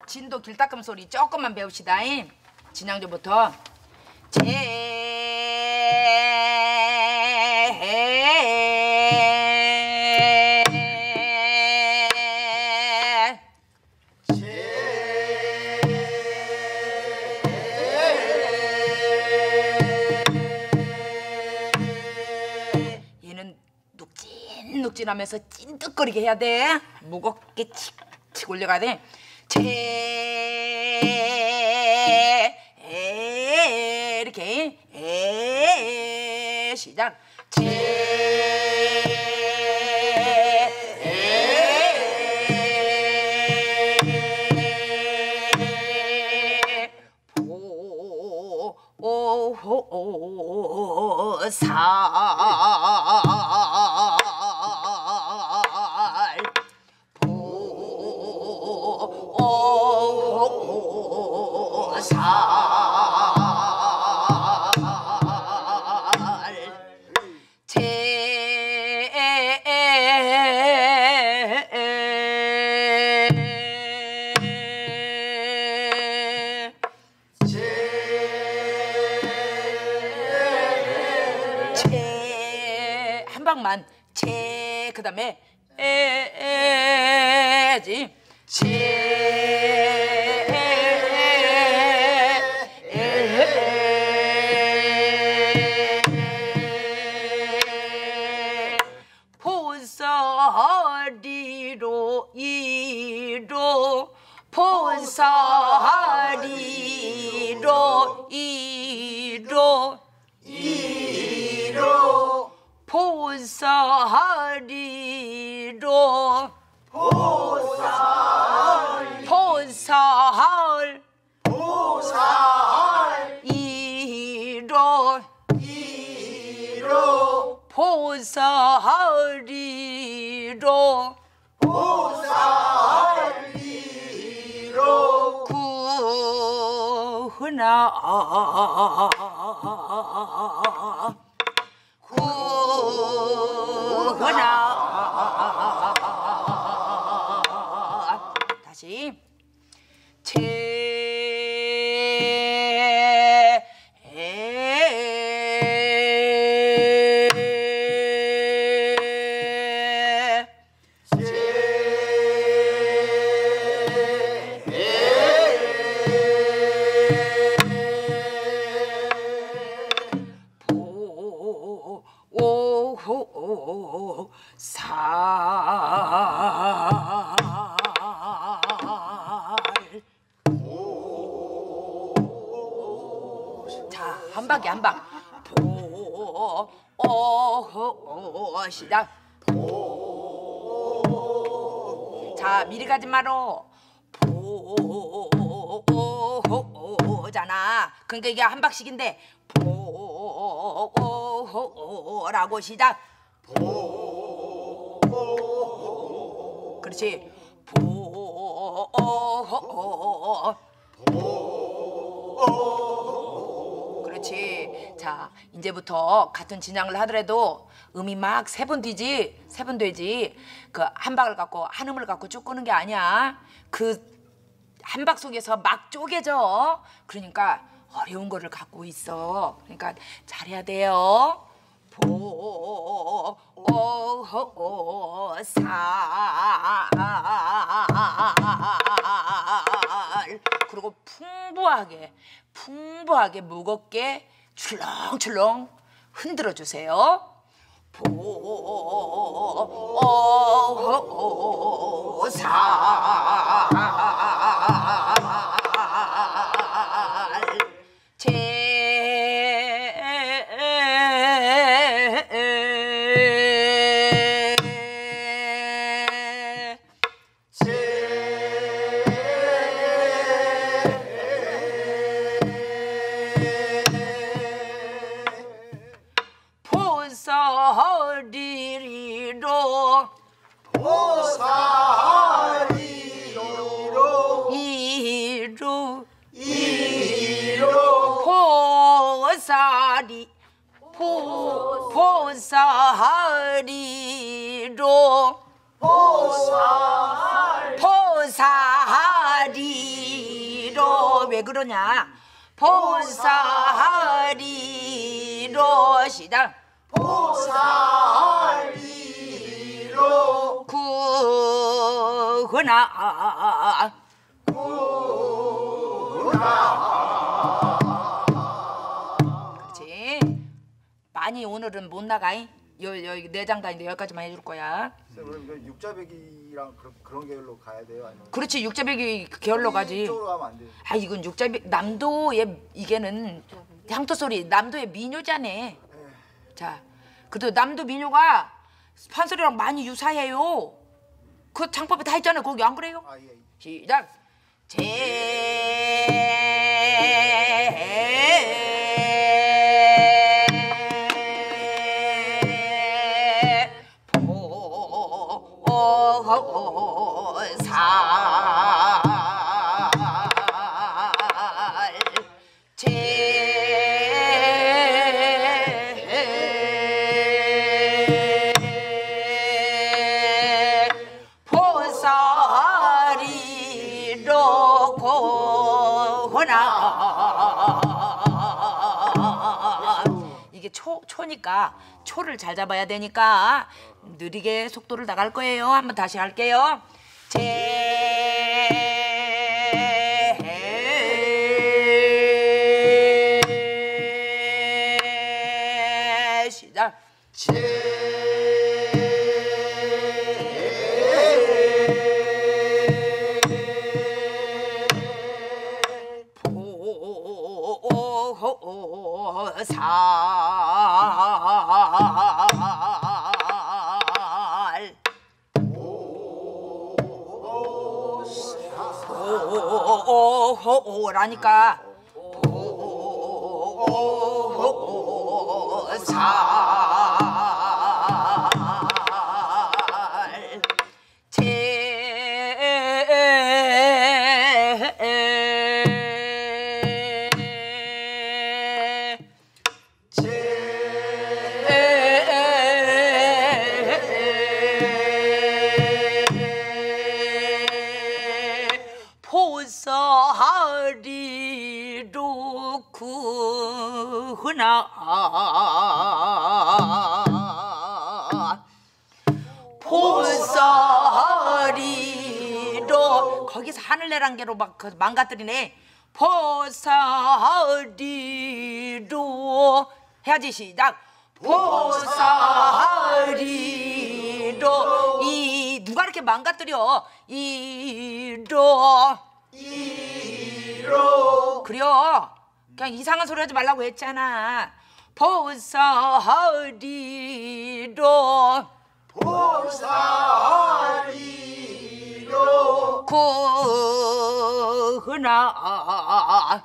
진도 길닦음 소리 조금만 배웁시다. 진양조부터 얘는 눅진눅진하면서 찐득거리게 해야 돼. 무겁게 칙칙 올려가야 돼. 이렇게 시작. 한 방만 그 다음에 해야지. 본사리로 이로 본사리로 이로 본사리로 본사할 이로 본사리로 구나 다시 자, 한 박에 한 방. 시작. 자, 미리 가지 마로. 잖아. 그러니까 이게 한 박씩인데 라고 시작. 그렇지. 그렇지. 자, 이제부터 같은 진양을 하더라도 음이 막 세 번 뒤지, 세 번 되지. 그 한 박을 갖고 한 음을 갖고 쭉 끄는 게 아니야. 그 한 박 속에서 막 쪼개져. 그러니까 어려운 거를 갖고 있어. 그러니까 잘해야 돼요. 그리고 풍부하게 무겁게 출렁출렁 흔들어 주세요. 포사리로 보살이로 왜 그러냐? 보살이로 시작. 보살이로 구나 그렇지. 많이 오늘은 못 나가잉. 여기 내장단인데 여기까지만 해줄 거야. 그럼 이거 육자배기랑 그런 계열로 가야 돼요? 아니면 그렇지. 육자배기 계열로 가지. 이쪽으로 가면 안 돼요? 아 이건 육자배 남도의 이게는 향토 소리 남도의 민요자네. 자, 그래도 남도 민요가 판소리랑 많이 유사해요. 그 창법에 다 있잖아요. 거기 안 그래요? 아 예. 시작. 보살이로 고나 이게 초니까 초를 잘 잡아야 되니까 느리게 속도를 나갈 거예요. 한번 다시 할게요. 시작. 오라니까 보살이로 구나 보살이로 거기서 하늘내란 개로 막 망가뜨리네. 보살이로 해야지. 시작. 보살이로 이 누가 이렇게 망가뜨려? 이로 그래요. 그냥 이상한 소리 하지 말라고 했잖아. 보살이로 구나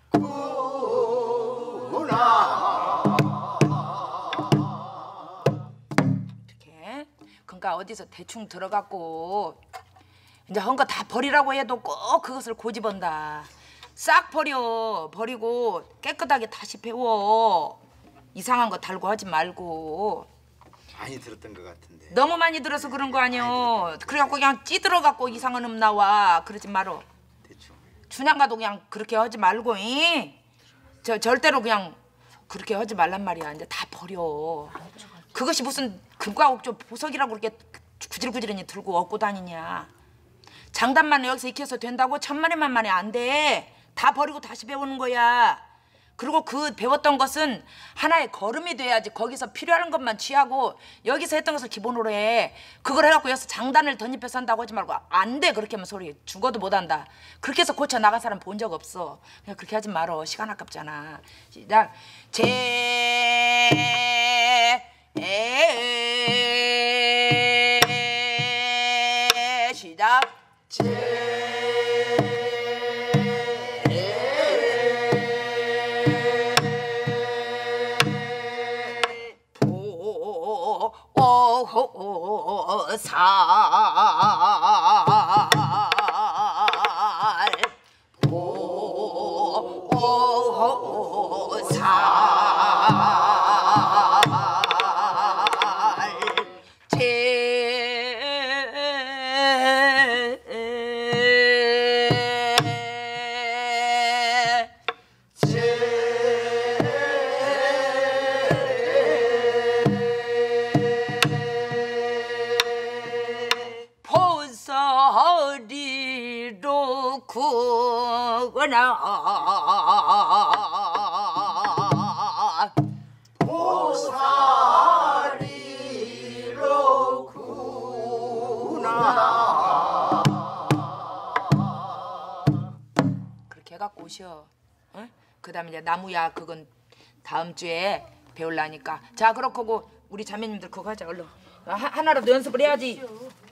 이렇게. 그러니까 어디서 대충 들어갔고 이제 한 거 다 버리라고 해도 꼭 그것을 고집한다. 싹 버리고 깨끗하게 다시 배워. 이상한 거 달고 하지 말고. 많이 들었던 것 같은데. 너무 많이 들어서 그런 거 아니요. 그래갖고 그냥 찌들어갖고 이상한 음 나와. 그러지 말어. 대충. 춘향가도 그냥 그렇게 하지 말고. 절대로 그냥 그렇게 하지 말란 말이야. 이제 다 버려. 그것이 무슨 금과 옥조 보석이라고 그렇게 구질구질하니 들고 얻고 다니냐. 장단만 여기서 익혀서 된다고 천만에만 만에 안 돼. 다 버리고 다시 배우는 거야. 그리고 그 배웠던 것은 하나의 걸음이 돼야지. 거기서 필요한 것만 취하고 여기서 했던 것을 기본으로 해. 그걸 해갖고 여기서 장단을 덧입혀서 한다고 하지 말고 안 돼. 그렇게 하면 소리 죽어도 못한다. 그렇게 해서 고쳐 나간 사람 본 적 없어. 그냥 그렇게 하지 말어. 시간 아깝잖아. 시작. 시작. 구나 보살이로 구나. 그렇게 해갖고 오셔. 응? 그다음에 이제 나무야 그건 다음 주에 배울라니까. 자 그렇고 우리 자매님들 그거 하자 얼른. 하나라도 연습을 해야지.